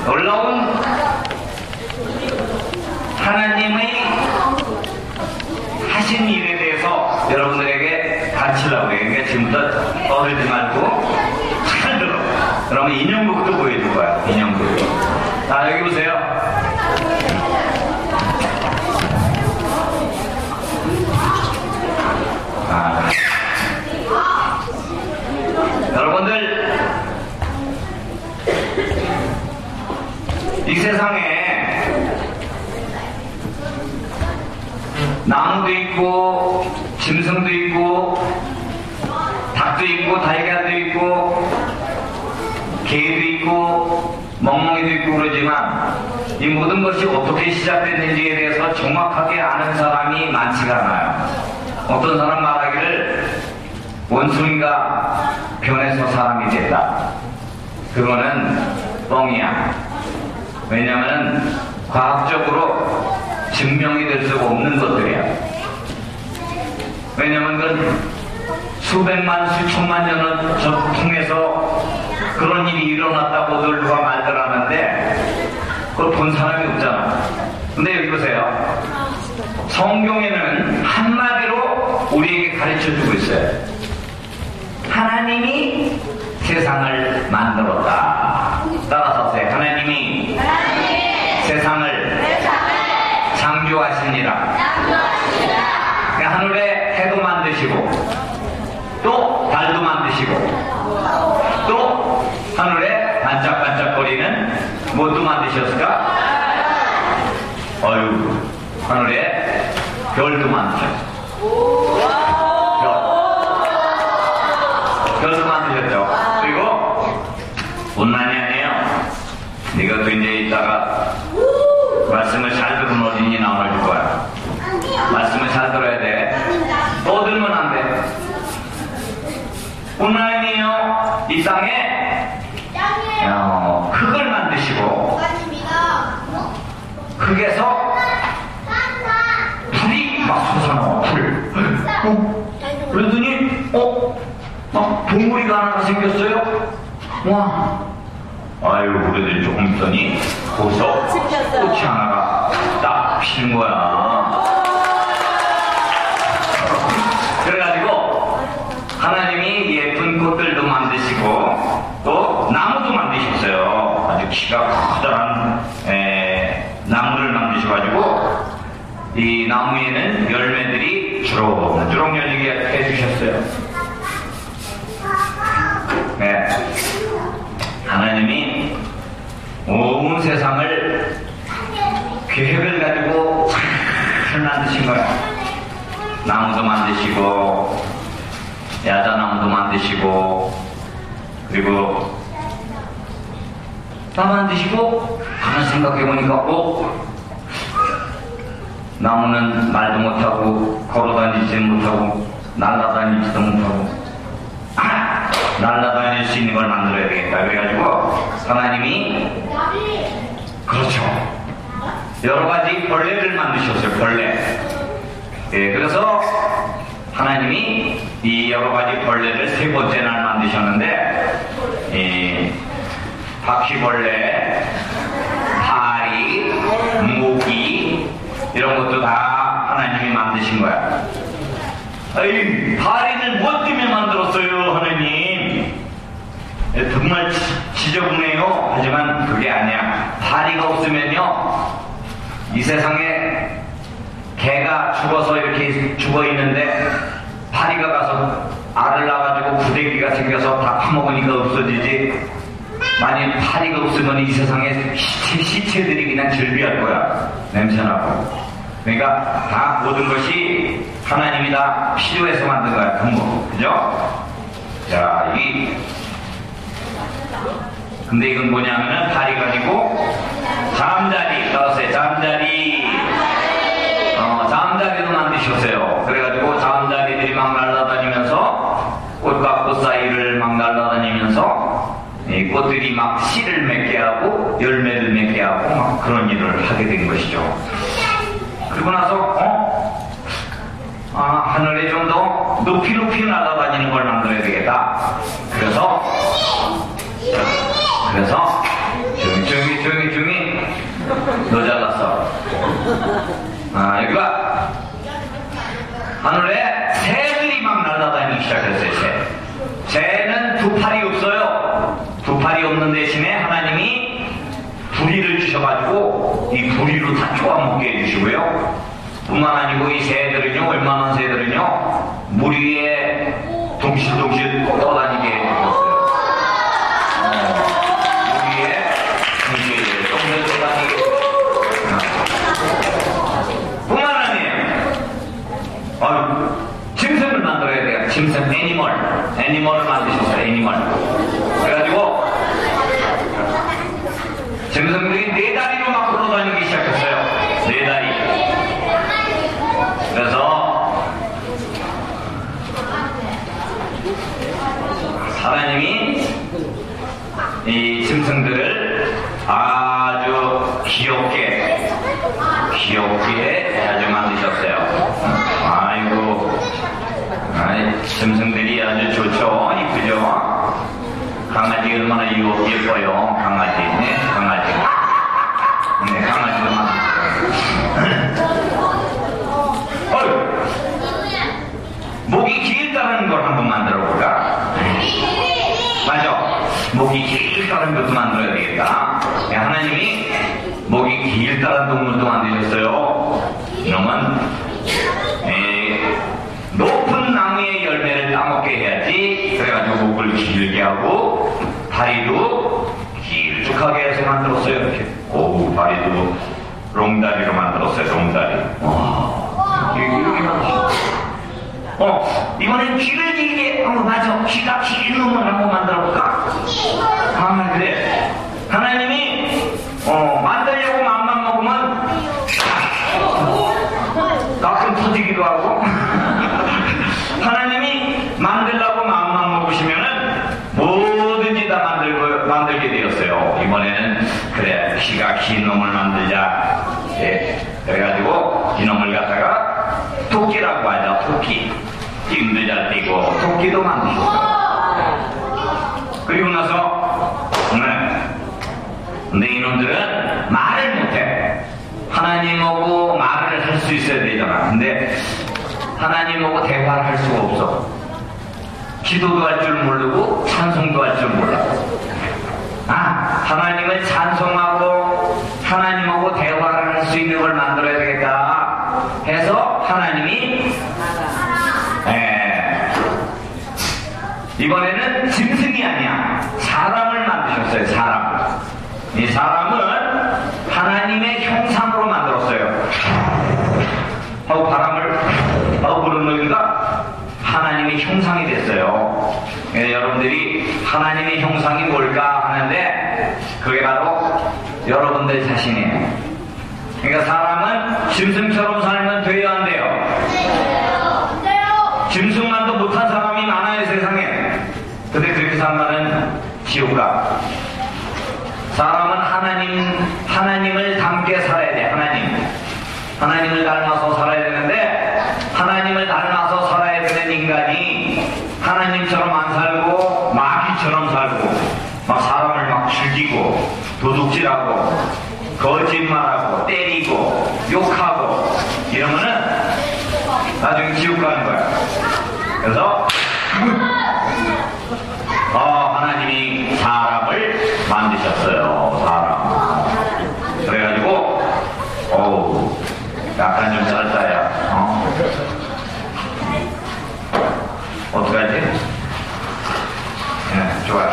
놀라운 하나님의 하신 일에 대해서 여러분들에게 가르치려고 해요. 그러니까 지금부터 떠들지 말고 잘 들어. 그러면 인형극도 보여줄 거야. 인형극. 자, 여기 보세요. 여러분들, 이 세상에 나무도 있고 짐승도 있고 닭도 있고 달걀도 있고 개도 있고 멍멍이도 있고 그러지만 이 모든 것이 어떻게 시작됐는지에 대해서 정확하게 아는 사람이 많지가 않아요. 어떤 사람 말하기를 원숭이가 변해서 사람이 됐다. 그거는 뻥이야. 왜냐하면 과학적으로 증명이 될 수가 없는 것들이야. 왜냐하면 그건 수백만 수천만 년을 통해서 그런 일이 일어났다고들 누가 말들 하는데 그걸 본 사람이 없잖아. 근데 여기 보세요. 성경에는 한마디로 우리에게 가르쳐주고 있어요. 하나님이 세상을 만들었다. 따라서 하세요. 하나님이 세상을 창조하시니라. 하늘에 해도 만드시고 또 달도 만드시고 또 하늘에 반짝반짝거리는 무엇도 만드셨을까? 어휴, 하늘에 별도 만드셨어. 별도 만드셨죠. 그리고 뿐만이 아니에요. 이것도 이제 이따가 말씀을 잘 들은 어린이 나눠줄 거야. 말씀을 잘 들어야 돼. 떠들면 안 돼. 뿐만 아니에요. 이 땅에 흙을 만드시고 흙에서 불이 막 솟아나와. 불. 그러더니 동물이가 하나가 생겼어요. 와. 아유, 그러더니 조금 있더니 거기서 꽃이 하나가 딱 피는 거야. 그래가지고 하나님이 예쁜 꽃들도 만드시고 또 나무도 만드셨어요. 아주 키가 커다란 나무를 만드셔가지고 이 나무에는 열매들이 주렁주렁 열리게 해주셨어요. 네. 하나님이 온 세상을 계획을 가지고 잘 만드신 거야. 나무도 만드시고 야자나무도 만드시고 그리고 다 만드시고 가만 생각해보니까 나무는 말도 못하고 걸어다니지도 못하고 날아다니지도 못하고 날아다닐 수 있는 걸 만들어야 되겠다. 그래가지고 하나님이 그렇죠. 여러 가지 벌레를 만드셨어요. 벌레. 예, 그래서 하나님이 이 여러 가지 벌레를 세 번째 날 만드셨는데 바퀴벌레, 파리, 모기 이런 것도 다 하나님이 만드신 거야. 아이, 파리를 무엇 때문에 만들었어요, 하나님? 정말 지저분해요. 하지만 그게 아니야. 파리가 없으면요, 이 세상에 개가 죽어서 이렇게 죽어 있는데 파리가 가서 알을 낳아가지고 구데기가 생겨서 다 파먹으니까 없어지지. 만약 파리가 없으면 이 세상에 시체들이 그냥 즐비할 거야. 냄새나고. 그러니까 다 모든 것이 하나님이 다 필요해서 만든 거야. 전부. 그죠? 자, 근데 이건 뭐냐면은 파리가 아니고 잠자리. 따라서 잠자리. 잠자리도 만드셨어요. 그래가지고 잠자리들이 막 날아다니면서 꽃과 꽃 사이를 막 날아다니면서 이 꽃들이 막 씨를 맺게 하고 열매를 맺게 하고 막 그런 일을 하게 된 것이죠. 그리고 나서 하늘에 좀 더 높이 날아다니는 걸 만들어야 되겠다. 그래서 조용히 보살이 없는 대신에 하나님이 부리를 주셔가지고 이 부리로 다 쪼아먹게 해주시고요. 뿐만 아니고 이 새들은요, 웬만한 새들은요, 물 위에 둥실둥실 떠다니게 해주셨어요. 물 위에 둥실 떠다니게. 뿐만 아니에요. 짐승을 만들어야 돼요. 짐승, 애니멀을 만드셨어요. 애니멀. 그래가지고 짐승들이 네 다리로 막 걸어다니기 시작했어요. 네 다리. 그래서 하나님이 이 짐승들을 아주 귀엽게 아주 만드셨어요. 아이고, 짐승들이 아주 좋죠. 이쁘죠. 강아지 얼마나 예뻐요. 강아지. 네, 강아지. 네, 강아지도 만드셨어요. 목이 길다는 걸 한번 만들어 볼까? 맞아. 목이 길다는 것도 만들어야 되겠다. 하나님이 목이 길다는 동물도 만드셨어요. 이놈은 높은 나무의 열매를 따먹게 해야지. 그래가지고 목을 길게 하고 다리도 길쭉하게 해서 만들었어요. 이렇게. 오, 다리도 롱다리로 만들었어요. 롱다리. 와, 이렇게 만들었어요. 이번엔 귀를 길게. 맞아. 귀가 긴 놈을 한번 만들어볼까? 그래. 하나님이 만들려고 맘만 먹으면 가끔 터지기도 하고 하나님이 만들려고 마음만 먹으시면은 뭐든지 다 만들게 되었어요. 이번에는 그래, 귀가 긴 놈을 만들자. 예, 그래가지고 이놈을 갖다가 토끼라고 하죠. 토끼. 띠도 잘 띠고 토끼도 만드셨어요. 그리고 나서 근데 이놈들은 말을 못해. 하나님하고 말을 할 수 있어야 되잖아. 근데 하나님하고 대화를 할 수가 없어. 기도도 할 줄 모르고 찬송도 할 줄 몰라. 하나님을 찬송하고 하나님하고 대화를 할 수 있는 걸 만들어야 되겠다 해서 하나님이 이번에는 짐승이 아니야. 사람을 만드셨어요. 사람. 이 사람은 하나님의 형상으로 만들었어요. 바람을 불어넣으니까 하나님의 형상이 됐어요. 여러분들이 하나님의 형상이 뭘까 하는데 그게 바로 여러분들 자신이에요. 그러니까 사람은 짐승처럼 살면 돼야 안 돼요? 짐승만도 못한 사람이 많아요, 세상에. 근데 그렇게 살면은 지옥 가. 사람은 하나님을 닮게 살아야 돼. 하나님을 닮아서 살아야 되는데, 하나님을 닮아서 살아야 되는 인간이 하나님처럼 안 살고 마귀처럼 살고 막 사람을 막 죽이고 도둑질하고 거짓말하고 때리고 욕하고 이러면은 나중에 지옥 가는 거야. 그래서 하나님이 사람을 만드셨어요. 사람. 그래가지고 약간 좀 짧다야. 어떡하지? 네, 좋아요.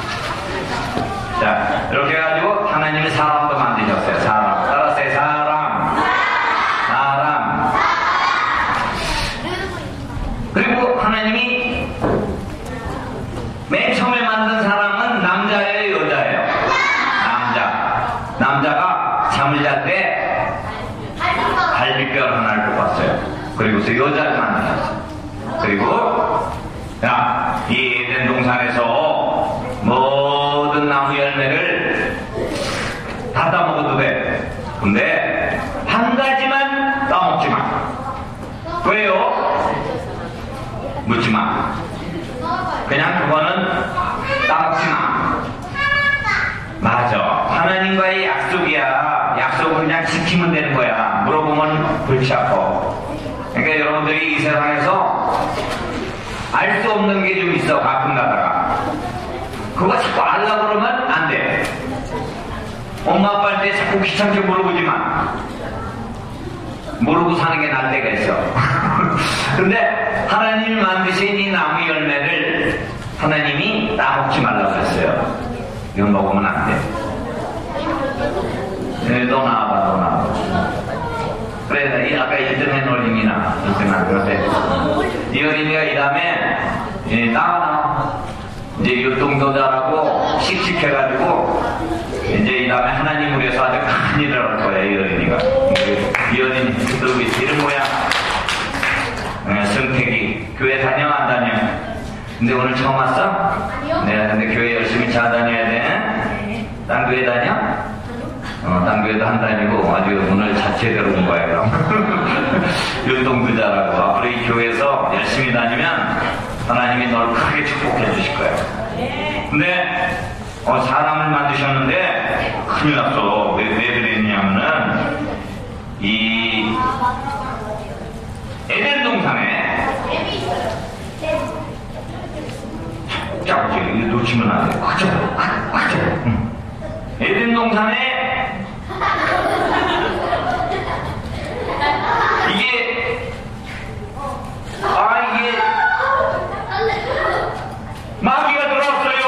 자, 이렇게 해가지고 하나님이 사람도 만드셨어요. 사람. 따라서 사람. 그리고 하나님이 맨 처음에 만든 사람은 남자예요, 여자예요? 남자가 잠을 잘 때 갈비뼈 하나를 뽑았어요. 그리고서 여자를 만드셨어요. 그리고 이 에덴 동산에서 모든 나무 열매를 다 따먹어도 돼. 근데 한 가지만 따먹지 마. 왜요? 묻지 마. 그냥 그거는 따먹지 마. 맞아. 하나님과의 약속이야. 약속은 그냥 지키면 되는 거야. 물어보면 골치 아파. 그러니까 여러분들이 이 세상에서 알 수 없는 게 좀 있어. 가끔 가다가. 그거 자꾸 알라 그러면 안 돼. 엄마 아빠한테 자꾸 귀찮게 물어보지만 모르고 사는 게 나을 때가 있어. 근데 하나님이 만드신 이 나무 열매를 하나님이 따먹지 말라고 했어요. 이건 먹으면 안 돼. 네, 너 나와봐, 너 나와봐. 그래, 아까 1등한 어린이나 1등한 그런데 이 어린이가 이 다음에 나와. 이제 율동도 잘하고 씩씩해가지고 이제 이 다음에 하나님을 위해서 아주 큰 일을 할 거야, 이 어린이가. 이 어린이 들고 있어. 이름 뭐야? 승택이. 교회 다녀, 안 다녀? 근데 오늘 처음 왔어? 아니요. 네, 근데 교회 열심히 잘 다녀야 돼. 딴 교회 다녀? 딴 교회도 안 다니고 아주 오늘 자체대로 온 거야, 그럼. 율동도 잘하고. 앞으로 이 교회에서 열심히 다니면 하나님이 널 크게 축복해 주실 거야. 근데 사람을 만드셨는데 큰일 났어. 왜 그랬냐면은 이 에덴 동산에 자, 이거 놓치면 안 돼. 확죠. 에덴 동산에 이게 마귀가 들어왔어요.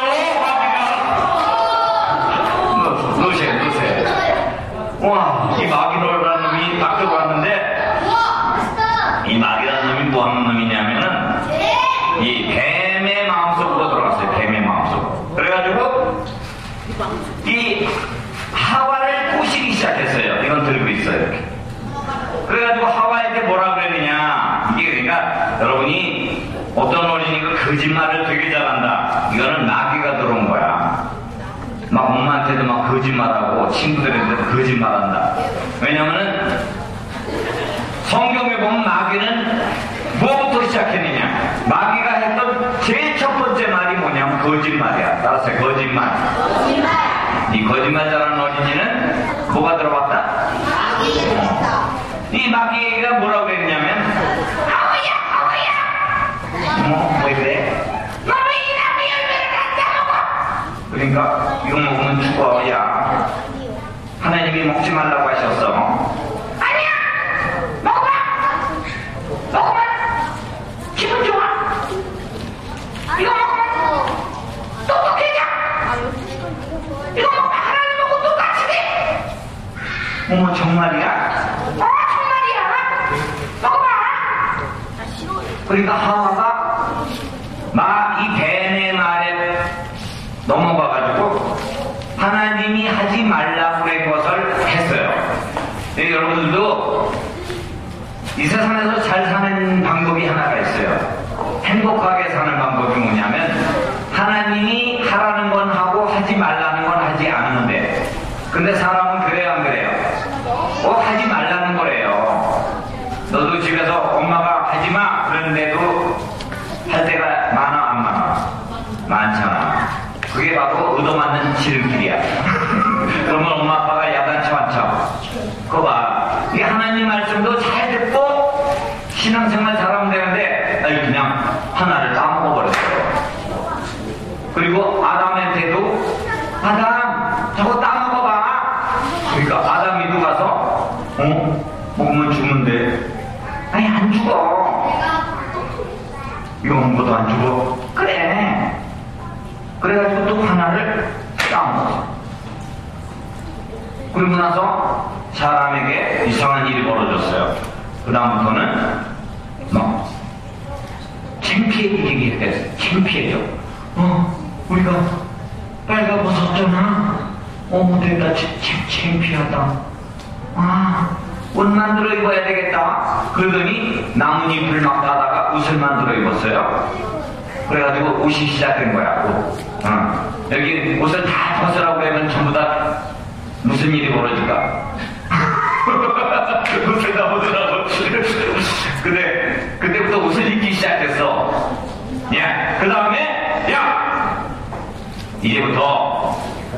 넣으세요. 와, 이 마귀라는 놈이 딱 들어왔는데 이 마귀라는 놈이 뭐 하는 놈이냐면은 이 뱀의 마음속으로 들어갔어요. 뱀의 마음속. 그래가지고 이 하와를 꼬시기 시작했어요. 이건 들고 있어요, 이렇게. 그래가지고 하와에게 뭐라 그랬느냐. 이게 그러니까 여러분이 어떤 어린이가 거짓말을 되게 잘한다. 이거는 마귀가 들어온 거야. 막 엄마한테도 막 거짓말하고 친구들한테도 거짓말한다. 왜냐면은 성경에 보면 마귀는 뭐부터 시작했느냐. 마귀가 했던 제일 첫 번째 말이 뭐냐면 거짓말이야. 따라서 거짓말. 이 거짓말 잘하는 어린이는 뭐가 들어왔다? 이 마귀가 뭐라고 그랬냐면 아우야 왜 그래? 너는 이 나무 열매를 갖다 먹어. 그러니까 이거 먹으면 죽어. 야, 하나님이 먹지 말라고 하셨어. 아니야, 먹으면 기분 좋아. 이거 먹으면 똑똑해져. 이거 먹으면 하나님 먹고 똑같이 돼. 어머, 정말이야? 먹어봐. 그러니까 하와가 이 뱀의 말에 넘어가가지고 하나님이 하지 말라고 한 것을 했어요. 여러분들도 이 세상에서 잘 사는 방법이 하나가 있어요. 행복하게 사는 방법이 뭐냐면 하나님이 하라는 건 하고 하지 말라는 건 하지 않는데, 근데 사람은 그래요, 안 그래요? 하지 말라는 거래요. 너도 집에서 엄마가 하지마 그러는데도 할 때가 많아, 안 많아? 많잖아. 그게 바로 얻어맞는 지름길이야. 그러면 엄마 아빠가 야단치 않죠. 그거 봐. 이 하나님 말씀도 잘 듣고 신앙생활 잘하면 되는데 그냥 하나를 따먹어버렸어요. 그리고 아담한테도 아담 저거 따먹어봐. 그러니까 아담이 누가서 먹으면 죽는데 아니 안 죽어. 이거 먹어도 안 죽어. 그래. 그래가지고 또 하나를 따먹었어. 그리고 나서 사람에게 이상한 일이 벌어졌어요. 그 다음부터는 창피해지기 했어요. 창피해져. 우리가 빨가벗었잖아. 내가 창피하다. 옷 만들어 입어야 되겠다. 그러더니 나뭇잎을 막 따다가 옷을 만들어 입었어요. 그래가지고 옷이 시작된 거야. 여기 옷을 다 벗으라고 하면 전부 다 무슨 일이 벌어질까? 옷을 다 벗으라고. 근데 그때부터 옷을 입기 시작했어. 그 다음에 이제부터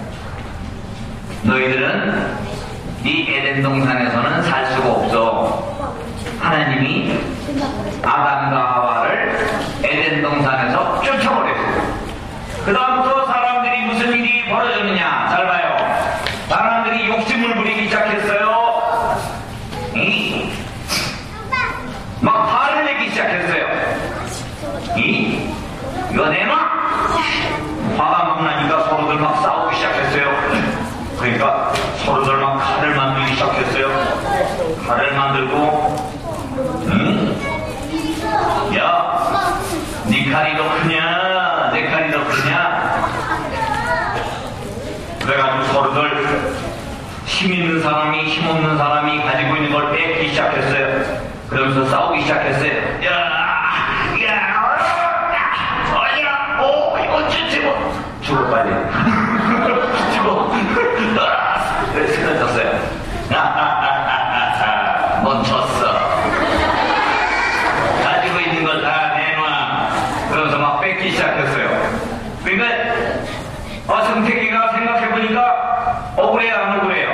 너희들은 이 에덴 동산에서는 살 수가 없어. 하나님이 아담과 하와를 에덴 동산에서 쫓아버렸어. 그 다음부터 사람들이 칼을 만들고, 응? 야, 네 칼이 더 크냐? 내 칼이 더 크냐? 그래가지고 서로들 힘 있는 사람이 힘 없는 사람이 가지고 있는 걸 뺏기 시작했어요. 그러면서 싸우기 시작했어요. 죽어 빨리. 죽어. 그래 쓰러졌어요. 멈췄어. 가지고 있는 걸 다 내놔. 그러면서 막 뺏기 시작했어요. 그러니까 성택이가 생각해보니까 억울해요 안 억울해요?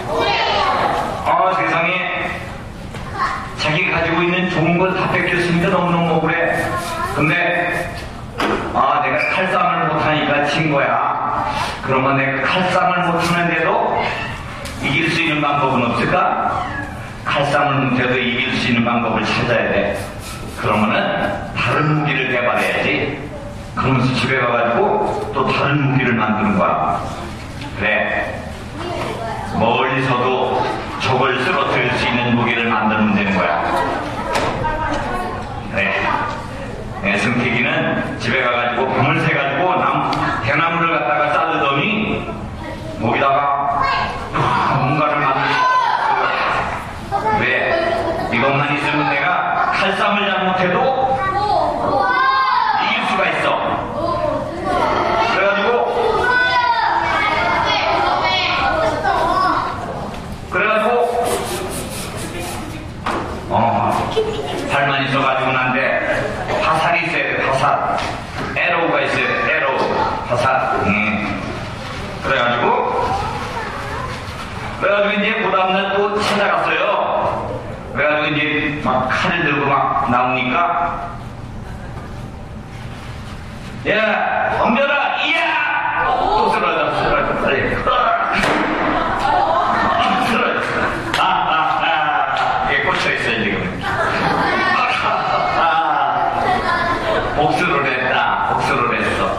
세상에 자기가 가지고 있는 좋은 걸 다 뺏겼으니까 너무너무 억울해. 근데 내가 칼싸움을 못하니까 진 거야. 그러면 내가 칼싸움을 못하는데도 이길 수 있는 방법은 없을까? 칼싸움을 못해도 이길 수 있는 방법을 찾아야 돼. 그러면은 다른 무기를 개발해야지. 그러면서 집에 가가지고 또 다른 무기를 만드는 거야. 그래, 멀리서도 적을 쓰러뜨릴 수 있는 무기를 만들면 되는 거야. 그래, 승택이는 집에 가가지고 밤을 새가지고 대나무를 갖다가 자르더니 거기다가 뭔가를 만들고. 왜? 이것만 있으면 내가 칼싸움을 잘못해도 이길 수가 있어. 그래가지고 팔만 있어가지고 난데 화살이 있어야 돼. 화살, 에로우가 있어야 돼. 에로우, 화살. 그래가지고 이제 그 다음날 또 찾아갔어요. 그래가지고 이제 막 칼을 들고 막 나오니까, 야, 덤벼라, 이야! 또 쓰러져, 빨리. 꽂혀있어요 지금. 복수를 했다. 복수를 했어.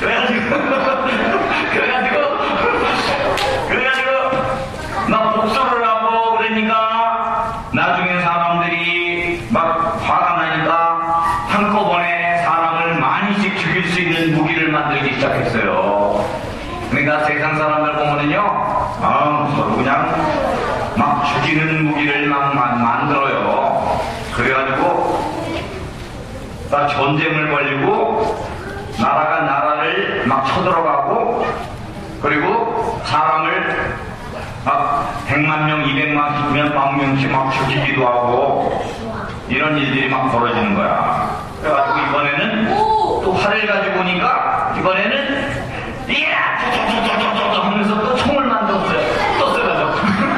그래가지고 막 복수를 하고 그러니까 나중에 사람들이 막 화가 나니까 한꺼번에 사람을 많이씩 죽일 수 있는 무기를 만들기 시작했어요. 그러니까 세상 사람들 보면은요, 서로 그냥 막 죽이는 무기를 막 만들어요. 그래가지고 막 전쟁을 벌이고 나라가 나라를 막 쳐들어가고, 그리고 사람을 막 100만 명, 200만 명, 1000명씩 막 죽이기도 하고, 이런 일들이 막 벌어지는 거야. 그래가지고 이번에는 또 활을 가지고 오니까 이번에는 이야! 하면서 또 총을 만들었어요. 또 쓰러져.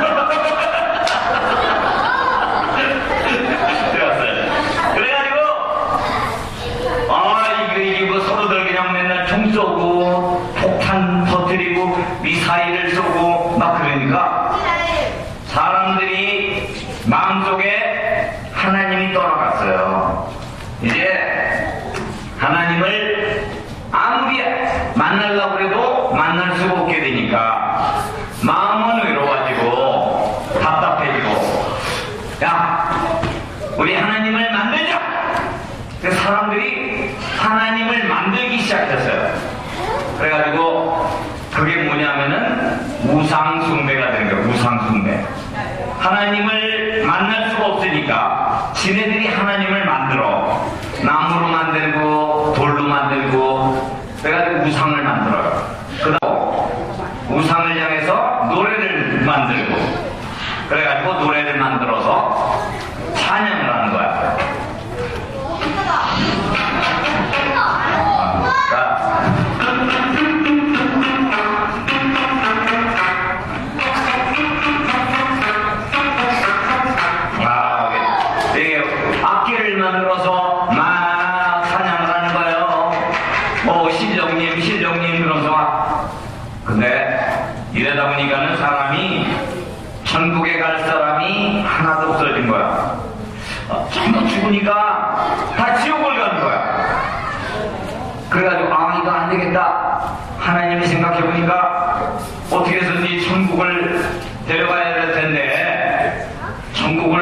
그래가지고 이게 뭐 서로들 그냥 맨날 총 쏘고 폭탄 터뜨리고 미사일을 쏘고 막 그러니까 사람들이 마음속에 하나님이 떠나갔어요. 이제 하나님을 아무리 만나려고 해도 만날 수가 없게 되니까 마음은 외로워지고 답답해지고, 야, 우리 하나님을 만들자! 그래서 사람들이 하나님을 만들기 시작했어요. 그래가지고 그게 뭐냐면은 우상숭배가 되는 거예요. 우상숭배. 하나님을 만날 수가 없으니까 지네들이 하나님을 만들어. 나무로 만들고 돌로 만들고 그래가지고 우상을 만들어요. 그다음 우상을 향해서 노래를 만들고, 그래가지고 노래를 만들어서 찬양을 하는 거야. 되게 악기를 만들어서 막 찬양을 하는 거예요. 신령님 그러면서 막. 근데 이러다 보니까는 사람이 천국에 갈 사람이 하나도 없어진 거야. 전부 죽으니까 다 지옥을 가는 거야. 그래가지고 이거 안 되겠다. 하나님이 생각해보니까 어떻게 해서든지 천국을 데려가야 될 텐데, 천국을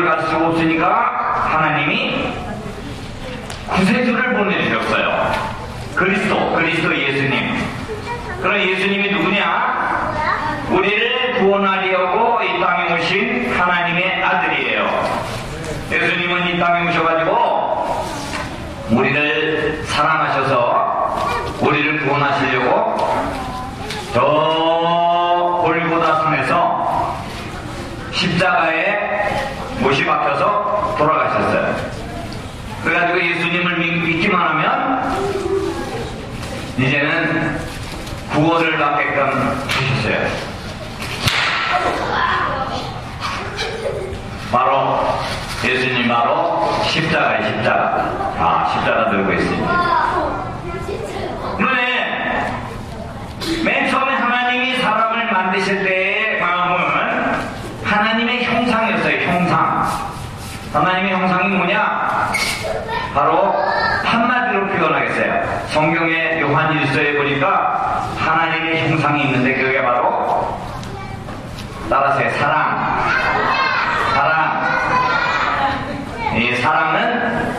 없으니까 하나님이 구세주를 보내주셨어요. 그리스도 예수님. 그럼 예수님이 누구냐? 우리를 구원하려고 이 땅에 오신 하나님의 아들이에요. 예수님은 이 땅에 오셔가지고 우리를 사랑하셔서 우리를 구원하시려고 저 골고다 산에서 십자가에 못이 박혀서 돌아가셨어요. 그래가지고 예수님을 믿기만 하면 이제는 구원을 받게끔 하셨어요. 바로 예수님 바로 십자가의 십자가. 십자가 들고 있습니다. 그런데 맨 처음에 하나님이 사람을 만드실 때의 마음은 하나님의 형상이었어요. 형상. 하나님의 형상이 뭐냐? 바로 한마디로 표현하겠어요. 성경의 요한일서에 보니까 하나님의 형상이 있는데 그게 바로 따라서 사랑. 이 사랑은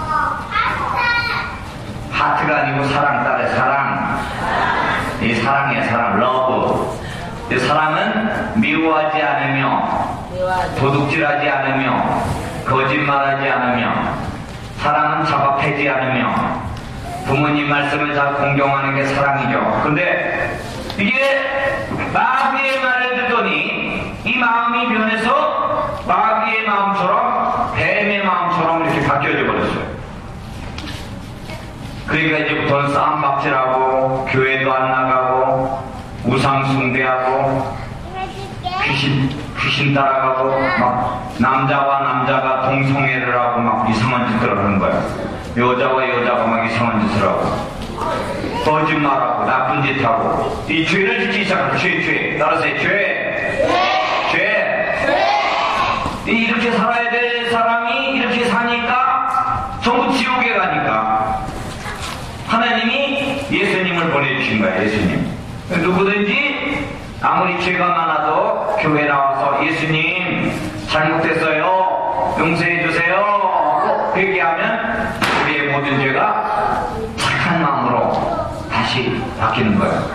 하트가 아니고 사랑 따라 사랑. 이 사랑이야 사랑. 러브. 이 사랑은 미워하지 않으며 도둑질하지 않으며 거짓말하지 않으며 사랑은 잡아패지 않으며 부모님 말씀을 잘 공경하는 게 사랑이죠. 근데 이게 마귀의 말을 듣더니 이 마음이 변해서 마귀의 마음처럼 뱀의 마음처럼 이렇게 바뀌어져 버렸어요. 그러니까 이제부터는 싸움박질하고 교회도 안 나가고 우상숭배하고 귀신 따라가고 막 남자와 남자가 동성애를 하고 막 이상한 짓을 하는 거야. 여자와 여자가 막 이상한 짓을 하고 거짓말하고 나쁜 짓 하고 이 죄를 짓기 시작하는 죄. 따라서 죄. 이렇게 살아야 될 사람이 이렇게 사니까 전부 지옥에 가니까 하나님이 예수님을 보내주신 거야. 예수님. 누구든지 아무리 죄가 많아도 교회 나와서 예수님 잘못했어요 용서해 주세요 하고 회개하면 우리의 모든 죄가 착한 마음으로 다시 바뀌는 거예요.